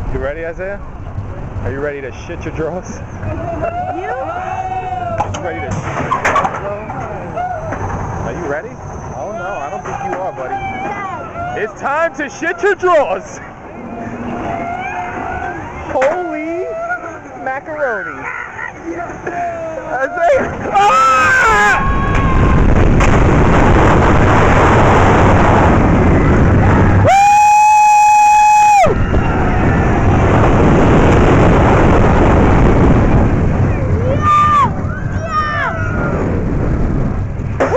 You ready, Isaiah? Are you ready to shit your drawers? You ready to shit your drawers, bro? Are you ready? Oh no, I don't think you are, buddy. It's time to shit your drawers! Holy macaroni. Isaiah! Ah!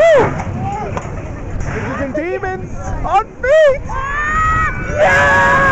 Demons on feet! Yeah!